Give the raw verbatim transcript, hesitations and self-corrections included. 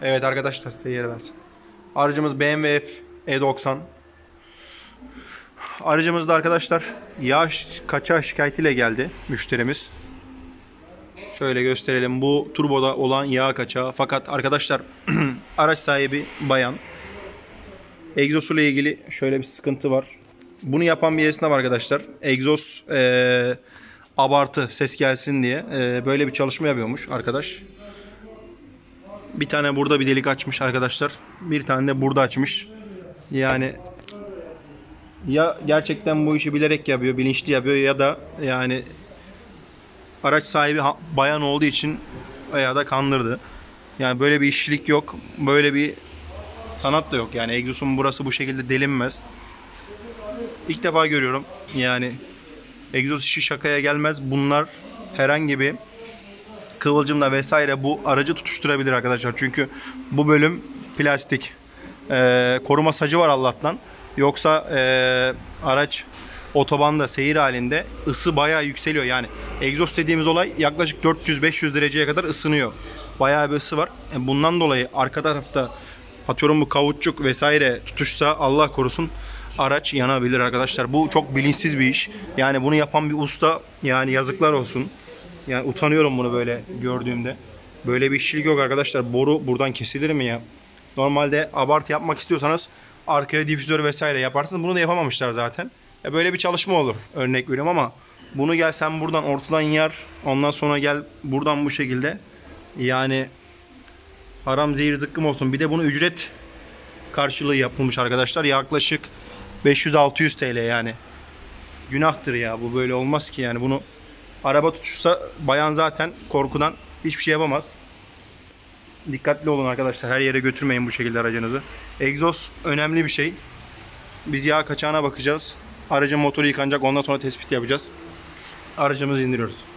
Evet arkadaşlar, size yer versin. Aracımız B M W F E doksan. Aracımızda arkadaşlar yağ kaçağı şikayetiyle geldi müşterimiz. Şöyle gösterelim. Bu turboda olan yağ kaçağı. Fakat arkadaşlar araç sahibi bayan. Egzozuyla ilgili şöyle bir sıkıntı var. Bunu yapan bir esnaf arkadaşlar. Egzoz ee, abartı ses gelsin diye ee, böyle bir çalışma yapıyormuş arkadaş. Bir tane burada bir delik açmış arkadaşlar. Bir tane de burada açmış. Yani ya gerçekten bu işi bilerek yapıyor, bilinçli yapıyor ya da yani araç sahibi bayan olduğu için veya da kandırdı. Yani böyle bir işçilik yok. Böyle bir sanat da yok. Yani egzozun burası bu şekilde delinmez. İlk defa görüyorum. Yani egzoz işi şakaya gelmez. Bunlar herhangi bir kıvılcımla vesaire bu aracı tutuşturabilir arkadaşlar. Çünkü bu bölüm plastik. Ee, koruma sacı var Allah'tan. Yoksa e, araç otobanda seyir halinde ısı bayağı yükseliyor. Yani egzoz dediğimiz olay yaklaşık dört yüz beş yüz dereceye kadar ısınıyor. Bayağı bir ısı var. E, bundan dolayı arka tarafta atıyorum bu kauçuk vesaire tutuşsa Allah korusun araç yanabilir arkadaşlar. Bu çok bilinçsiz bir iş. Yani bunu yapan bir usta yani yazıklar olsun. Yani utanıyorum bunu böyle gördüğümde. Böyle bir işçilik yok arkadaşlar. Boru buradan kesilir mi ya? Normalde abartı yapmak istiyorsanız arkaya difüzör vesaire yaparsınız. Bunu da yapamamışlar zaten. Ya böyle bir çalışma olur. Örnek veriyorum ama bunu gel sen buradan ortadan yar. Ondan sonra gel buradan bu şekilde. Yani haram zehir zıkkım olsun. Bir de bunu ücret karşılığı yapılmış arkadaşlar. Yaklaşık beş yüz altı yüz T L yani. Günahtır ya, bu böyle olmaz ki yani. Bunu araba tutuşsa bayan zaten korkudan hiçbir şey yapamaz. Dikkatli olun arkadaşlar. Her yere götürmeyin bu şekilde aracınızı. Egzoz önemli bir şey. Biz yağ kaçağına bakacağız. Aracın motoru yıkanacak. Ondan sonra tespit yapacağız. Aracımızı indiriyoruz.